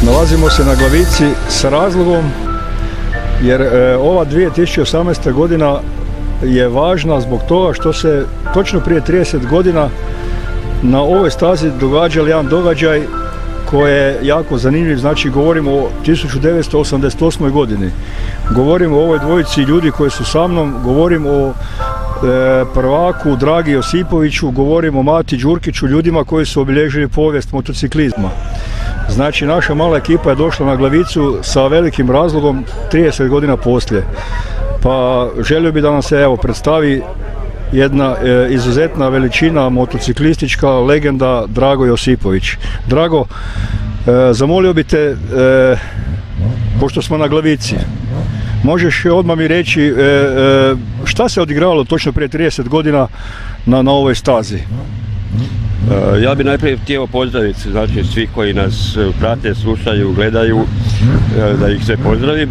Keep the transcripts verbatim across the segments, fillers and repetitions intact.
Nalazimo se na Glavici s razlogom jer e, ova dvije tisuće osamnaesta. godina je važna zbog toga što se točno prije trideset godina na ovoj stazi događali jedan događaj koji je jako zanimljiv. Znači govorimo o tisuću devetsto osamdeset osmoj. godini. Govorimo o ovoj dvojici ljudi koji su sa mnom, govorim o e, prvaku Dragi Josipoviću, govorim o Mati Đurkiću, ljudima koji su obilježili povijest motociklizma. Znači naša mala ekipa je došla na Glavicu sa velikim razlogom trideset godina poslije. Pa želio bih da nam se evo predstavi jedna e, izuzetna veličina motociklistička legenda Drago Josipović. Drago, e, zamolio bi te, e, pošto smo na Glavici, možeš odmah mi reći e, e, šta se odigravalo točno prije trideset godina na, na ovoj stazi? Uh, ja bih najprije htio pozdraviti, znači svi koji nas prate, slušaju, gledaju, uh, da ih sve pozdravim.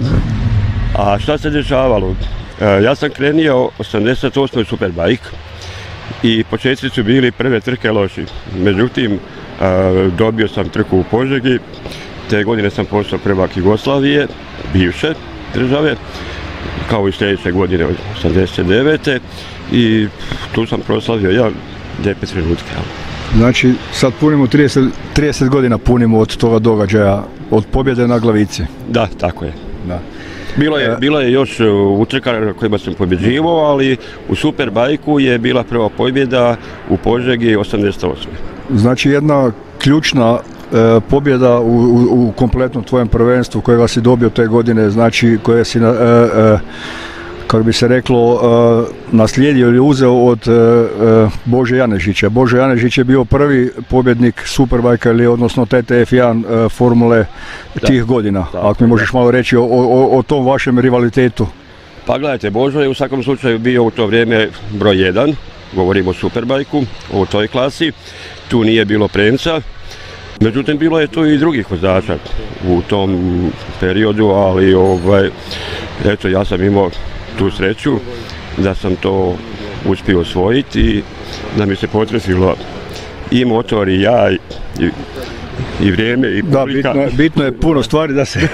A šta se dešavalo? Uh, ja sam krenio osamdeset osme u Superbike i početci su bili prve trke loši. Međutim, uh, dobio sam trku u Požegi, te godine sam postao prvak Jugoslavije, bivše države, kao i sljedeće godine osamdeset devete. I tu sam proslavio ja lijepe trenutke. Znači sad punimo trideset, trideset godina punimo od toga događaja, od pobjede na Glavici. Da, tako je. Da. Bilo je, bilo je još utrka na kojima sam pobjeđivao, ali u Superbajku je bila prva pobjeda u Požegi osamdeset osme. Znači jedna ključna e, pobjeda u, u, u kompletnom tvojem prvenstvu kojega si dobio te godine, znači koje si na, e, e, kako bi se reklo, uh, naslijedio ili uzeo od uh, uh, Bože Janežića. Bože Janežić je bio prvi pobjednik Superbajka ili odnosno T T F jedan uh, formule da. tih godina. Da, ako mi možeš malo reći o, o, o tom vašem rivalitetu. Pa gledajte, Božo je u svakom slučaju bio u to vrijeme broj jedan, govorimo o Superbajku, o toj klasi, tu nije bilo premca. Međutim, bilo je tu i drugih vozača u tom periodu, ali ovaj, eto, ja sam imao tu sreću da sam to uspio osvojiti i da mi se potrefilo i motor i ja i, i, i vrijeme i publika. Da, bitno, bitno je puno stvari da se,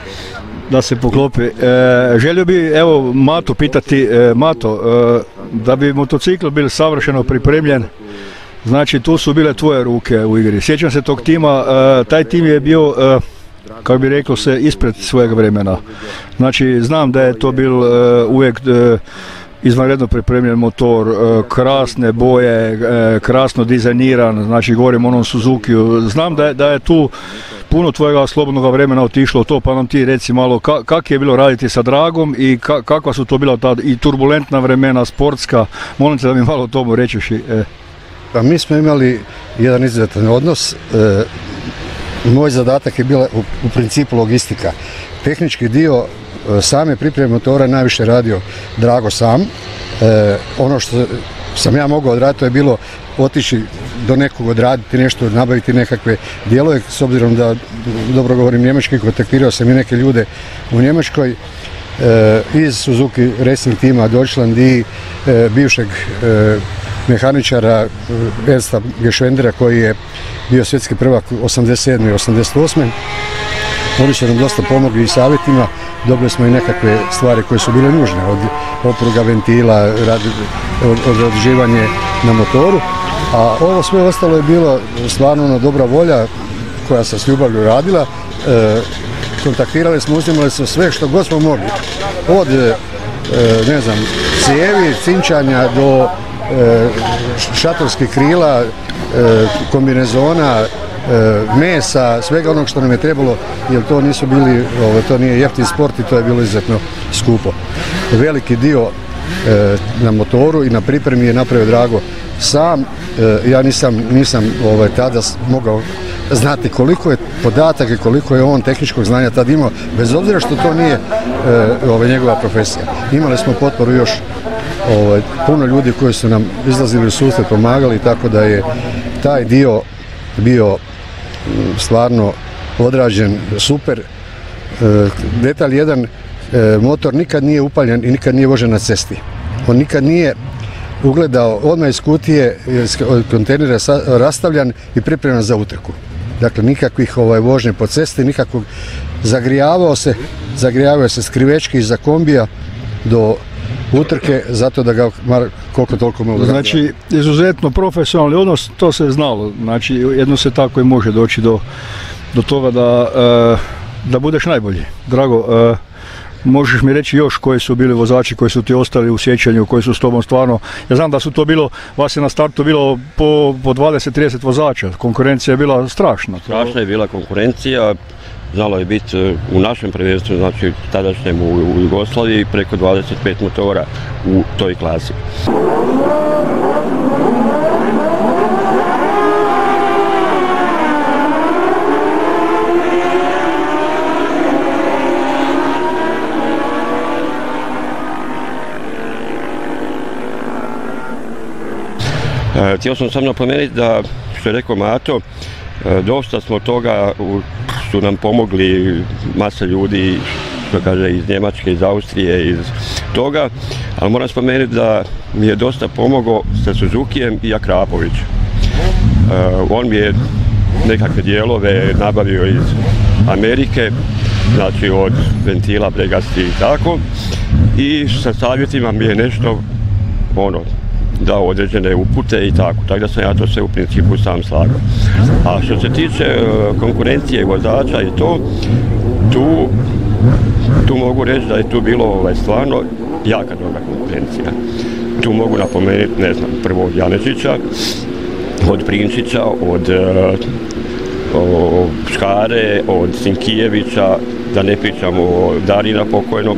da se poklopi. E, želio bi evo Mato pitati, e, Mato, e, da bi motocikl bil savršeno pripremljen, znači tu su bile tvoje ruke u igri. Sjećam se tog tima, e, taj tim je bio e, kako bi reklo se, ispred svojeg vremena. Znači, znam da je to bil uh, uvijek uh, izvanredno pripremljen motor, uh, krasne boje, uh, krasno dizajniran, znači govorim o onom Suzukiju. Znam da je, da je tu puno tvojega slobodnog vremena otišlo u to, pa nam ti reci malo ka, kak je bilo raditi sa Dragom i ka, kakva su to bila ta i turbulentna vremena, sportska. Molim te da mi malo o tomu rečeš. E. Pa mi smo imali jedan izuzetan odnos. E, Moj zadatak je bila u, u principu logistika. Tehnički dio e, same pripreme motora najviše radio Drago sam. E, ono što sam ja mogao odraditi to je bilo otići do nekog, odraditi nešto, nabaviti nekakve dijelove, s obzirom da dobro govorim njemački, kontaktirao sam i neke ljude u Njemačkoj e, iz Suzuki Racing tima Deutschland i e, bivšeg e, mehaničara Ernsta Geschwendera koji je bio svjetski prvak osamdeset sedme i osamdeset osme. Oni su nam dosta pomogli i savjetima, dobili smo i nekakve stvari koje su bile nužne, od opruga ventila, rad, od, od odživanje na motoru, a ovo sve ostalo je bilo stvarno ona dobra volja koja se s ljubavlju radila. E, kontaktirali smo, uzimali smo sve što god smo mogli, od e, ne znam, cijevi, cinčanja do e, šatorskih krila, e, kombinezona, mesa, svega onog što nam je trebalo, jer to nisu bili, ovo, to nije jeftin sport i to je bilo izuzetno skupo. Veliki dio e, na motoru i na pripremi je napravio Drago sam. E, ja nisam, nisam ovaj, tada mogao znati koliko je podatak i koliko je on tehničkog znanja tad imao, bez obzira što to nije e, ovaj, njegova profesija. Imali smo potporu još ovaj, puno ljudi koji su nam izlazili u susret, pomagali, tako da je taj dio bio stvarno odrađen super. E, detalj jedan, e, motor nikad nije upaljen i nikad nije vožen na cesti. On nikad nije ugledao odmah iz kutije, iz kontejnera rastavljan i pripremljen za utrku. dakle nikakvih ovaj, vožnje po cesti, nikakvog zagrijavao se, zagrijavao se skrivečki iza kombija do utrke, zato da ga koliko toliko mogu. Znači, izuzetno profesionalni odnos, to se je znalo, znači jedno se tako i može doći do, do toga da, da budeš najbolji. Drago, možeš mi reći još koji su bili vozači koji su ti ostali u sjećanju, koji su s tobom stvarno, ja znam da su to bilo, vas je na startu bilo po, po dvadeset trideset vozača, konkurencija je bila strašna. Strašna je bila konkurencija, znalo je biti u našem prvenstvu, znači tadašnjem u, u Jugoslaviji, preko dvadeset pet motora u toj klasi. E, htio sam samo napomenuti da, što je rekao Mato, e, dosta smo toga, u, su nam pomogli masa ljudi, što kaže, iz Njemačke, iz Austrije, iz toga, ali moram spomenuti da mi je dosta pomogao sa Suzukijem i Akrapović. E, on mi je nekakve dijelove nabavio iz Amerike, znači od ventila, bregasti i tako, i sa savjetima mi je nešto, ono, dao određene upute i tako, tako da sam ja to sve u principu sam slagao. A što se tiče konkurencije vozača i to, tu, tu mogu reći da je tu bilo ovaj, stvarno jaka dobra konkurencija. Tu mogu napomenuti, ne znam, prvo od Janečića, od Prinčića, od o, Škare, od Sinkijevića, da ne pričamo o Darina pokojnog,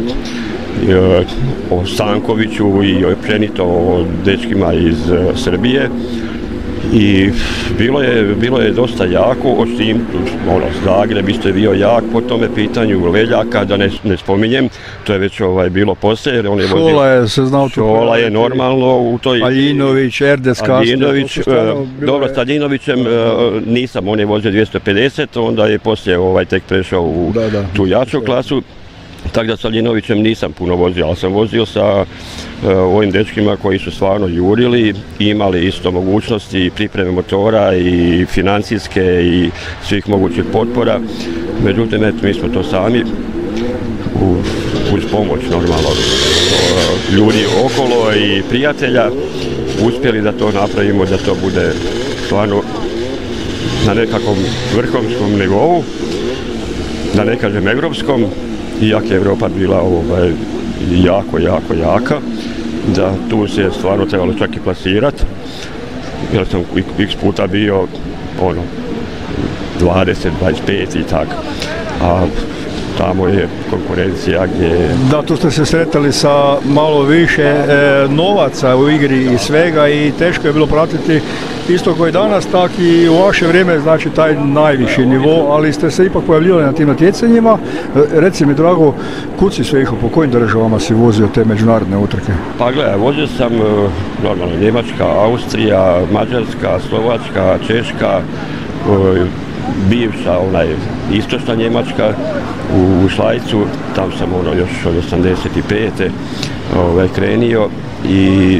o Stankoviću i općenito o dečkima iz Srbije. I bilo je, bilo je dosta jako, osim ono, Zagreb isto je bio jak po tome pitanju, Leljaka, da ne, ne spominjem, to je već ovaj, bilo poslije. On je Šola vozio, je se znao tu. Šola je normalno u toj... Aljinović, Erdes, Aljinović, dobro, s Aljinovićem nisam, on je vozio dvjesto pedeset, onda je poslije ovaj, tek prešao u da, da, tu jaču klasu. Tako da s Aljinovićem nisam puno vozio, ali sam vozio sa uh, ovim dečkima koji su stvarno jurili, imali isto mogućnosti pripreme motora i financijske i svih mogućih potpora. Međutim, eto, mi smo to sami u, uz pomoć normalno uh, ljudi okolo i prijatelja uspjeli da to napravimo, da to bude stvarno na nekakvom vrhunskom nivou, da ne kažem evropskom. Iako je Evropa bila ovaj, jako, jako jaka, da tu se stvarno trebalo čak i plasirati, jer sam x puta bio ono, dvadeset, dvadeset pet i tako, a tamo je konkurencija gdje... Da, tu ste se sretali sa malo više e, novaca u igri i svega i teško je bilo pratiti isto koji danas, tak i u vaše vrijeme, znači taj najviši nivo, ali ste se ipak pojavljivali na tim natjecanjima. E, reci mi, Drago, kud si sve išao, po kojim državama si vozio te međunarodne utrke? Pa gledaj, vozio sam normalno Njemačka, Austrija, Mađarska, Slovačka, Češka, e, bivša onaj istočna Njemačka, u Šlajcu, tam sam ono još od osamdeset pete ovaj, krenio i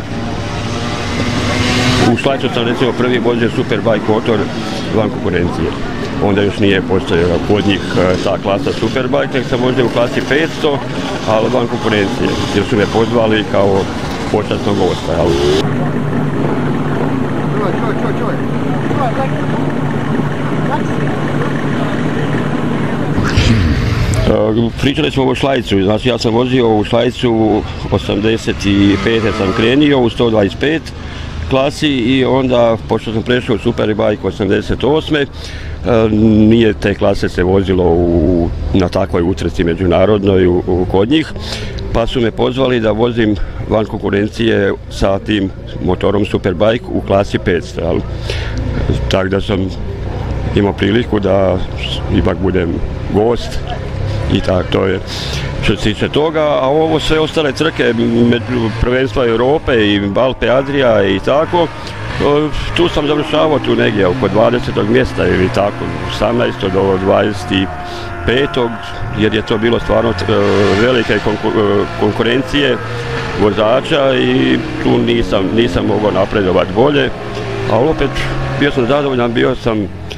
u Šlajcu sam recimo prvi vozio Superbike motor van konkurencije. Onda još nije postojao kod njih ta klasa Superbike, nek sam vozio u klasi petsto, ali van konkurencije, jer su me pozvali kao počasnog gosta. Ali... Pričali smo o Šlajcu, znači ja sam vozio u Šlajcu osamdeset pete sam krenio u sto dvadeset pet klasi i onda pošto sam prešao u Superbike osamdeset osme nije te klase se vozilo u, na takvoj utrci međunarodnoj u, u, kod njih, pa su me pozvali da vozim van konkurencije sa tim motorom Superbike u klasi petsto. Ali, tako da sam imao priliku da ipak budem gost. I tako, to je što se tiče toga, a ovo sve ostale trke, prvenstva Europe i Alpe Adria i tako, tu sam završavao tu negdje oko dvadesetog mjesta ili tako, osamnaestog do dvadeset petog jer je to bilo stvarno velike konkurencije vozača i tu nisam, nisam mogao napredovati bolje, a opet bio sam zadovoljan, bio sam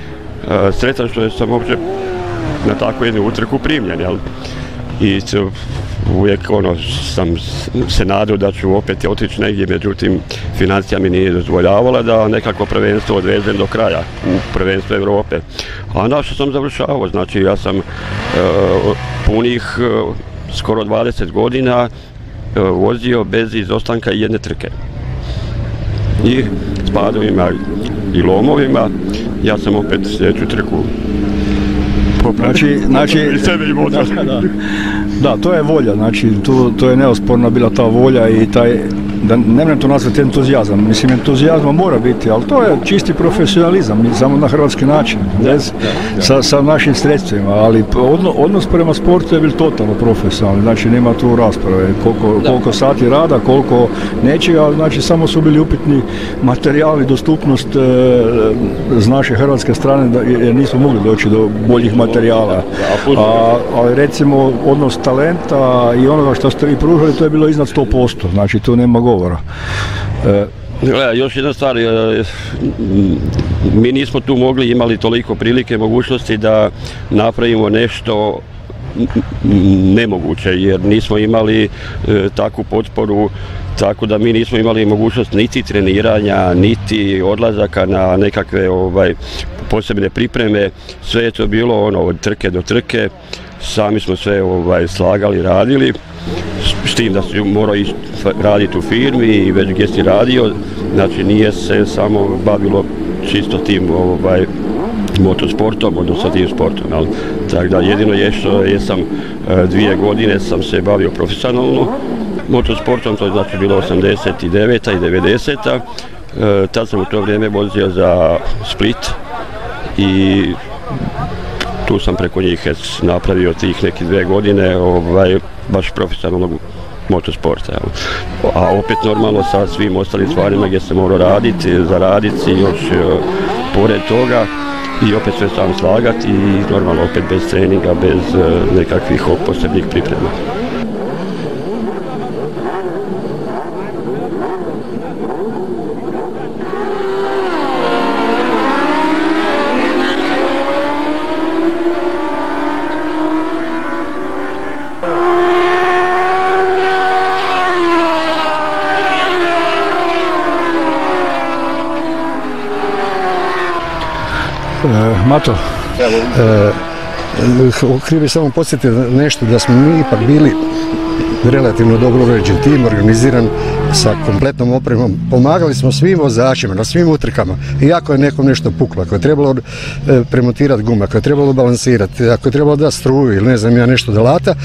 sretan što sam uopće na takvu jednu utrku primljen, jel? I uvijek ono, sam se nadao da ću opet otići negdje, međutim financija mi nije dozvoljavala da nekako prvenstvo odvezem do kraja u prvenstvo Europe. A na što sam završavao, znači ja sam e, punih e, skoro dvadeset godina e, vozio bez izostanka jedne trke. I s padovima i lomovima ja sam opet sljedeću trku Znači, znači, da, da, da, to je volja, znači, to, to je neosporna bila ta volja i taj, da ne moram to nazvati entuzijazam, mislim, entuzijazma mora biti, ali to je čisti profesionalizam, samo na hrvatski način, bez, sa, sa našim sredstvima, ali odno, odnos prema sportu je bil totalno profesionalni, znači nema tu rasprave, koliko, koliko sati rada, koliko nečega, znači samo su bili upitni materijali, dostupnost e, z naše hrvatske strane, da, jer nismo mogli doći do boljih materijala, a, ali recimo odnos talenta i onoga što ste vi pružali, to je bilo iznad sto posto, znači tu nema govora. E, Gleda, još jedna stvar, mi nismo tu mogli, imali toliko prilike, mogućnosti da napravimo nešto nemoguće, jer nismo imali e, takvu potporu, tako da mi nismo imali mogućnost niti treniranja, niti odlazaka na nekakve ovaj, posebne pripreme, sve je to bilo ono, od trke do trke, sami smo sve ovaj, slagali, radili, s tim da si morao raditi u firmi i već gdje si radio, znači nije se samo bavilo čisto tim ovaj, motosportom, odnosno tim sportom, ali tako da jedino je što jesam dvije godine sam se bavio profesionalno motosportom, to je znači bilo osamdeset deveta i devedeseta, e, tad sam u to vrijeme vozio za Split i tu sam preko njih napravio tih neki dve godine ovaj, baš profesionalnog motosporta. Jel. A opet normalno sa svim ostalim stvarima gdje se morao raditi, zaraditi još e, pored toga i opet sve sam slagati i normalno opet bez treninga, bez e, nekakvih posebnih priprema. e, Mato? E, Htio bih samo podsjetiti nešto, da smo mi ipak bili relativno dobro uređen tim, organiziran sa kompletnom opremom. Pomagali smo svim vozačima na svim utrkama. I ako je nekom nešto puklo, ako je trebalo e, premontirati gume, ako je trebalo balansirati, ako je trebalo da struju ili ne znam ja nešto da lata.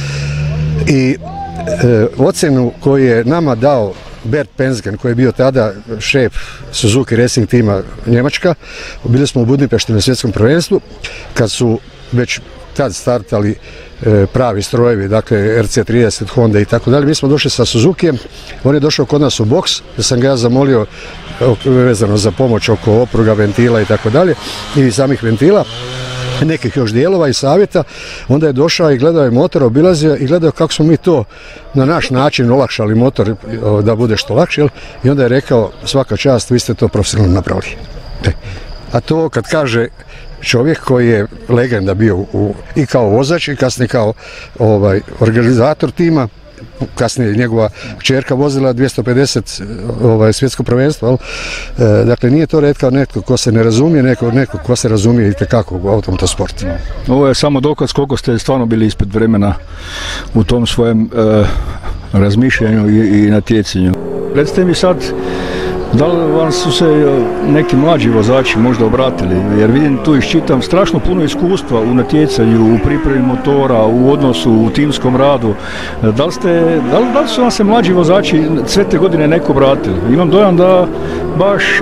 I e, ocjenu koju je nama dao Bert Penzgen, koji je bio tada šef Suzuki Racing tima Njemačka, bili smo u Budimpešti na svjetskom prvenstvu, kad su već tad startali e, pravi strojevi, dakle R C trideset, Honda i tako dalje. Mi smo došli sa Suzukijem, on je došao kod nas u boks, da sam ga ja zamolio vezano za pomoć oko opruga, ventila i tako dalje, i samih ventila, nekih još dijelova i savjeta. Onda je došao i gledao je motor, obilazio i gledao kako smo mi to na naš način olakšali motor da bude što lakše, i onda je rekao, svaka čast, vi ste to profesionalno napravili. E. A to kad kaže čovjek koji je legenda bio u, i kao vozač i kasnije kao ovaj, organizator tima, kasnije njegova kćerka vozila dvjesto pedeset ovaj, svjetsko prvenstvo, ali, e, dakle nije to rekao netko ko se ne razumije, neko, neko ko se razumije itekako u automotosportu. Ovo je samo dokaz koliko ste stvarno bili ispred vremena u tom svojem e, razmišljanju i, i natjecanju. Recite mi sad, da li vam su se neki mlađi vozači možda obratili, jer vidim tu iščitam strašno puno iskustva u natjecanju, u pripremi motora, u odnosu, u timskom radu. Da li, ste, da li, da li su vam se mlađi vozači sve te godine neko obratili? Imam dojam da baš e,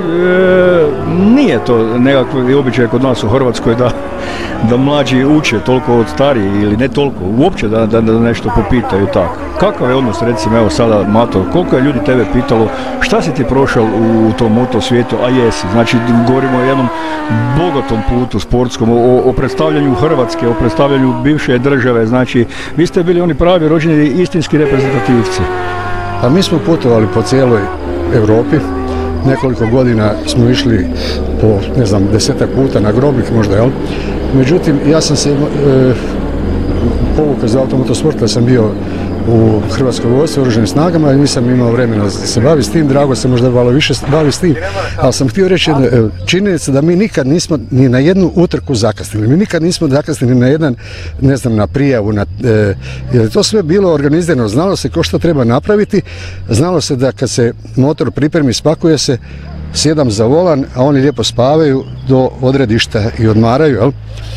nije to nekakvi običaj kod nas u Hrvatskoj da, da mlađi uče toliko od stariji ili ne toliko, uopće da, da, da nešto popitaju tako. Kakav je odnos, recimo, evo sada Mato, koliko je ljudi tebe pitalo šta si ti prošao u tom moto svijetu, a jesi, znači govorimo o jednom bogatom putu sportskom, o, o predstavljanju Hrvatske, o predstavljanju bivše države, znači vi ste bili oni pravi rođeni istinski reprezentativci. A mi smo putovali po cijeloj Europi, nekoliko godina smo išli po, ne znam, desetak puta na Grobnik možda, jel? Međutim, ja sam se e, povukao za automotosport, da sam bio u Hrvatskoj vojsci, u Oružanim snagama i nisam imao vremena da se bavi s tim, Drago se možda malo više bavi s tim, ali sam htio reći činjenica da mi nikad nismo ni na jednu utrku zakasnili, mi nikad nismo zakasnili na jedan, ne znam, na prijavu, na, e, jer je to sve bilo organizirano, znalo se ko što treba napraviti, znalo se da kad se motor pripremi, spakuje se, sjedam za volan, a oni lijepo spavaju do odredišta i odmaraju, jel?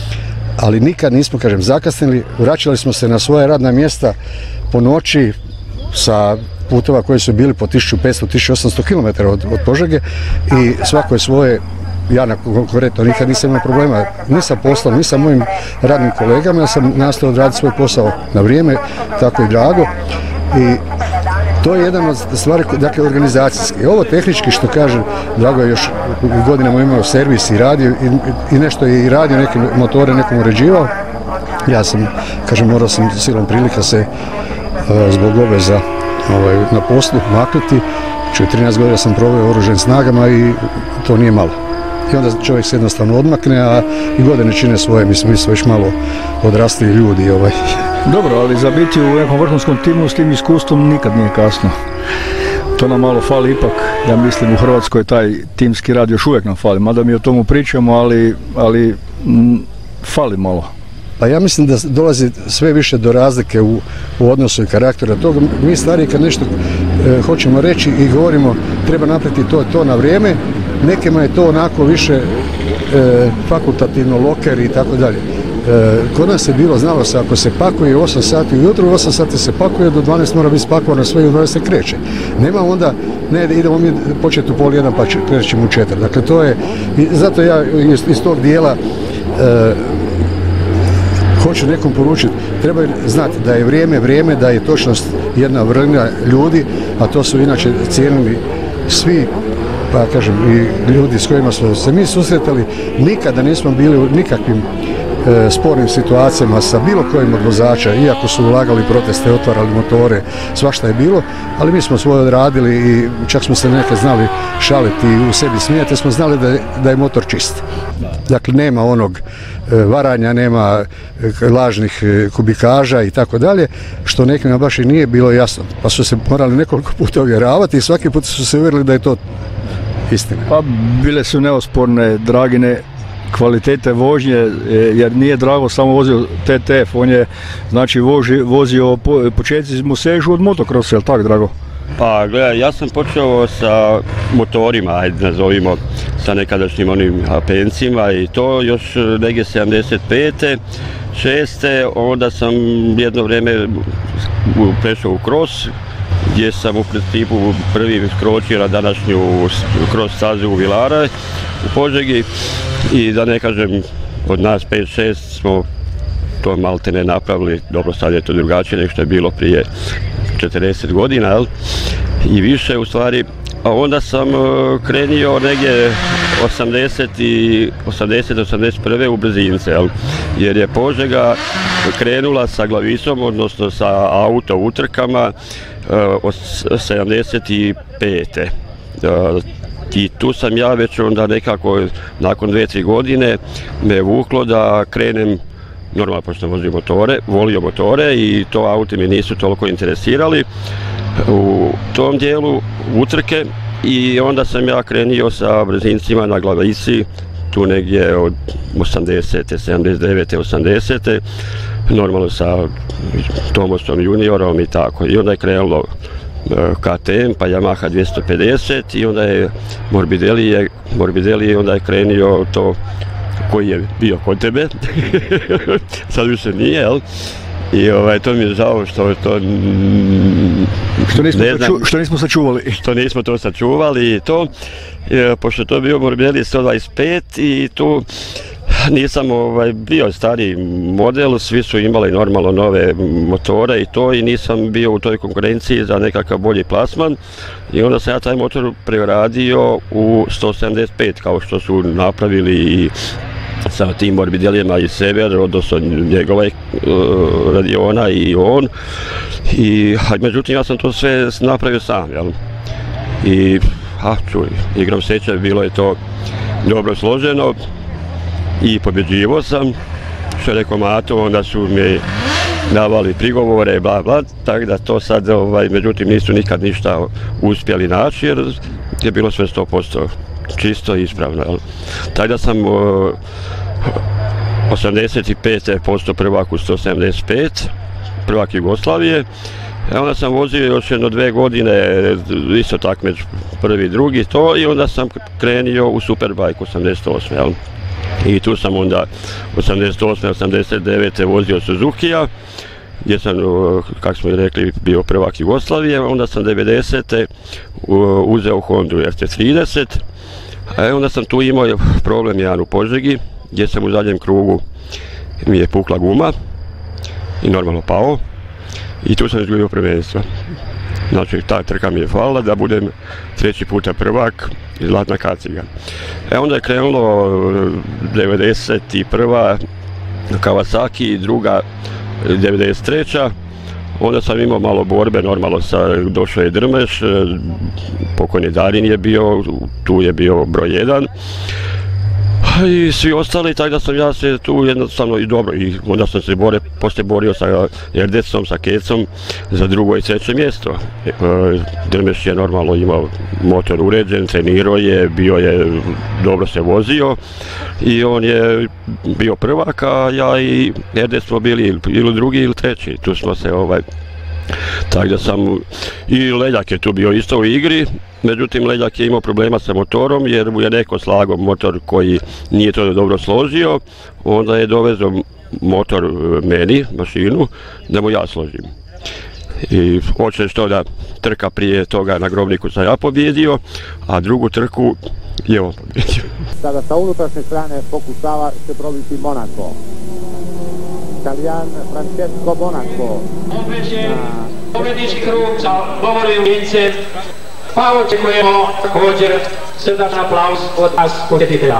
Ali nikad nismo, kažem, zakasnili, vraćali smo se na svoje radna mjesta po noći sa putova koji su bili po tisuću petsto do tisuću osamsto kilometara od, od Požege i svako je svoje, ja na konkretno nikad nisam imao problema ni sa poslom, ni sa mojim radnim kolegama, ja sam nastojao odraditi svoj posao na vrijeme, tako i Drago. I to je jedan od stvari, dakle, organizacijski. Ovo tehnički, što kažem, Drago je još godinama imao servis i radio i, i nešto je i radio, neke motore nekom uređivao. Ja sam, kažem, morao sam silom prilika se uh, zbog obveza ovaj, na poslu maknuti. četrnaest godina sam proveo u Oružanim snagama i to nije malo. I onda čovjek se jednostavno odmakne, a i godine čine svoje, mislim, mi smo već malo odrasli ljudi. Ovaj. Dobro, ali za biti u nekom vrhunskom timu s tim iskustvom nikad nije kasno. To nam malo fali ipak, ja mislim u Hrvatskoj taj timski rad još uvijek nam fali, mada mi o tomu pričamo, ali, ali m, fali malo. Pa ja mislim da dolazi sve više do razlike u, u odnosu i karaktera toga. Mi stariji kad nešto e, hoćemo reći i govorimo treba napraviti to to na vrijeme, nekima je to onako više e, fakultativno, loker i tako dalje. Kod nas je bilo, znalo se, ako se pakuje osam sati ujutro, u osam sati se pakuje, do dvanaest mora biti spakovano sve i u dvanaest se kreće. Nema onda, ne, idemo mi početi u pol jedan pa krećemo u četiri. Dakle, to je, i zato ja iz, iz tog dijela e, hoću nekom poručiti, treba znati da je vrijeme, vrijeme, da je točnost jedna vrlina ljudi, a to su inače cijenili svi, pa kažem, i ljudi s kojima smo se mi susretali, nikada nismo bili u nikakvim e, spornim situacijama sa bilo kojim od vozača, iako su ulagali proteste, otvarali motore, svašta je bilo, ali mi smo svoje odradili i čak smo se neke znali šaliti i u sebi smijati, smo znali da je, da je motor čist. Dakle, nema onog e, varanja, nema e, lažnih e, kubikaža i tako dalje, što nekima baš i nije bilo jasno. Pa su se morali nekoliko puta uvjeravati i svaki put su se uvjerili da je to istina. Pa bile su neosporne Dragine kvalitete vožnje, jer nije Drago samo vozio T T F, on je znači voži, vozio po, početci mu sežu od motokrosa, jel tak, Drago? Pa gledaj, ja sam počeo sa motorima, ajde nazovimo, sa nekadašnjim onim apencima i to još negdje sedamdeset pete šeste onda sam jedno vrijeme prešao u cross, gdje sam u principu prvi skročio na današnju cross stazu u Vilare u Požegi i da ne kažem od nas pet šest smo to malte ne napravili, dobro sad je to drugačije nego što je bilo prije četrdeset godina, jel? I više u stvari, a onda sam krenio negdje osamdeset i osamdeset osamdeset prve u brzince, jel? Jer je Požega krenula sa glavisom, odnosno sa auto utrkama od sedamdeset pete I tu sam ja već onda nekako nakon dve tri godine me vuklo da krenem, normalno pošto sam vozio motore, volio motore i to auti mi nisu toliko interesirali u tom dijelu utrke i onda sam ja krenio sa brzincima na glavici tu negdje od osamdesete, sedamdeset devete, osamdesete normalno sa Tomasom juniorom i tako i onda je krenulo K T M pa Yamaha dvjesto pedeset i onda je Morbidelli je, Morbidelli onda je krenio to koji je bio kod tebe, sad više nije, jel? I ovaj, to mi je žao što to... Što nismo, ne znam, što nismo sačuvali. Što nismo to sačuvali i to, e, pošto to bio Morbidelli sto dvadeset pet i tu nisam ovaj, bio stariji model, svi su imali normalno nove motore i to i nisam bio u toj konkurenciji za nekakav bolji plasman i onda sam ja taj motor preradio u sto sedamdeset pet kao što su napravili i sa tim Morbidellijama i Sever, odnosno njegova uh, radiona i on. I, a međutim, ja sam to sve napravio sam, jel? I a čuj, igrom sreće bilo je to dobro složeno i pobjeđivo sam, što je rekao Mato, onda su mi davali prigovore, bla bla, tako da to sad, ovaj, međutim nisu nikad ništa uspjeli naći jer je bilo sve sto posto čisto i ispravno. Jel? Tako da sam o, osamdeset pet posto prvak u sto sedamdeset pet, prvak Jugoslavije. E onda sam vozio još jedno dve godine, isto tak među prvi i drugi to, i onda sam krenio u Superbike osamdeset osme. Jel? I tu sam onda osamdeset osme osamdeset devete vozio Suzukija, gdje sam, kako smo i rekli, bio prvak Jugoslavije. Onda sam devedesete uzeo Hondu F T trideset, a onda sam tu imao problem jedan u Požegi, gdje sam u zadnjem krugu mi je pukla guma i normalno pao. I tu sam izgubio prvenstvo. Znači, ta trka mi je falila da budem treći puta prvak i zlatna kaciga. E onda je krenulo devedeset prva Kawasaki, druga devedeset treća. Onda sam imao malo borbe, normalno, sa, došao je Drmeš, pokojni Darin je bio, tu je bio broj jedan. I svi ostali, tako da sam ja se tu jednostavno i dobro, i onda sam se bore, poslije borio sa Erdecom, sa Kecom za drugo i treće mjesto. E, Drmeš je normalno imao motor uređen, trenirao je, bio je, dobro se vozio i on je bio prvak, a ja i Erdec smo bili ili drugi ili treći, tu smo se ovaj... Tako da sam, i Leljak je tu bio isto u igri, međutim Leljak je imao problema sa motorom jer mu je neko slagao motor koji nije to dobro složio, onda je dovezao motor meni, mašinu, da mu ja složim. I hoće što da trka prije toga na Grobniku sam ja pobjedio, a drugu trku je on pobjedio. Sada sa unutrašnje strane pokušava se probiti Monaco. Italijan Francesco Monaco. Opet je pobjednički krug za Bovorovim Vince, pa očekujemo također srdačan aplauz od nas posjetitelja.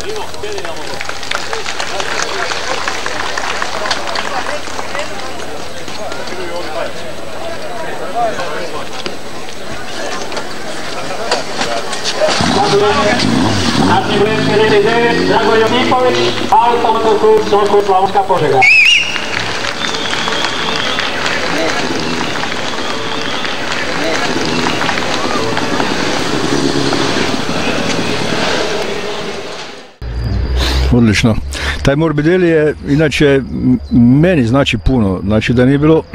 Naši Bleški devedeset devet, Drago Josipović, automotor klub Sokol Slavonska Požega. Odlično. Taj Morbidelli je, inače, meni znači puno. Znači da nije bilo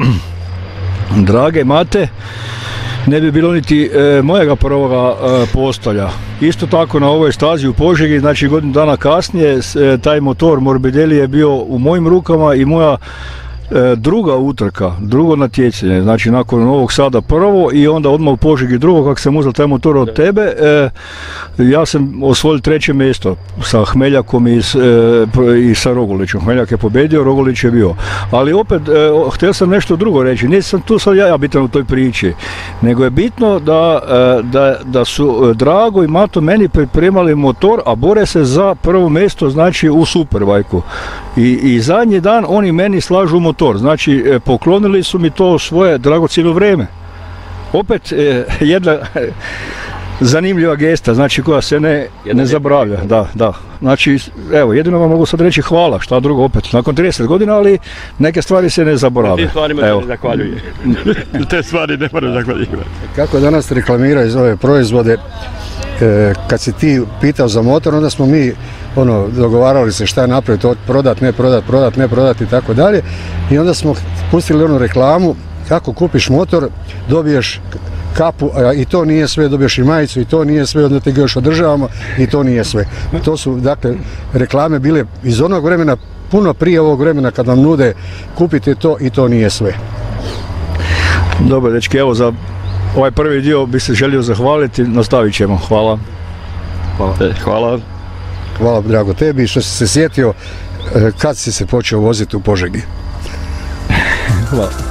Drage Mate, ne bi bilo niti e, mojega prvoga e, postolja. Isto tako na ovoj stazi u Požegi, znači godinu dana kasnije, e, taj motor Morbidelli je bio u mojim rukama i moja e, druga utrka, drugo natjecanje, znači nakon Novog Sada prvo i onda odmah u Požegi drugo, kako sam uzeo taj motor od tebe, e, ja sam osvojio treće mjesto sa Hmeljakom i, s, e, i sa Rogolićem. Hmeljak je pobjedio, Rogolić je bio. Ali opet, e, htio sam nešto drugo reći, nisam tu sad ja bitan u toj priči, nego je bitno da, e, da, da su Drago i Mato meni pripremali motor, a bore se za prvo mjesto, znači u Superbajku. I, i zadnji dan oni meni slažu motor, znači e, poklonili su mi to svoje dragocjeno vrijeme. Opet e, jedna zanimljiva gesta, znači koja se ne, ne zaboravlja, da, da. Znači, evo, jedino vam mogu sad reći hvala, šta drugo opet, nakon trideset godina, ali neke stvari se ne zaboravljaju. Te stvari me ne zahvaljuje. Te stvari ne moram zahvaljivati. Kako danas reklamiraju ove proizvode, e, kad si ti pitao za motor, onda smo mi ono, dogovarali se šta je napraviti, prodat, ne prodat, prodat, ne prodat i tako dalje. I onda smo pustili onu reklamu, kako kupiš motor, dobiješ kapu, a i to nije sve, dobiješ i majicu, i to nije sve, onda te ga još održavamo, i to nije sve. To su, dakle, reklame bile iz onog vremena, puno prije ovog vremena, kad vam nude kupite to i to nije sve. Dobro, dečki, evo za ovaj prvi dio bi se želio zahvaliti, nastavit ćemo. Hvala. Hvala. E, hvala. Hvala, drago, tebi što si se sjetio kad si se počeo voziti u Požegi. Hvala.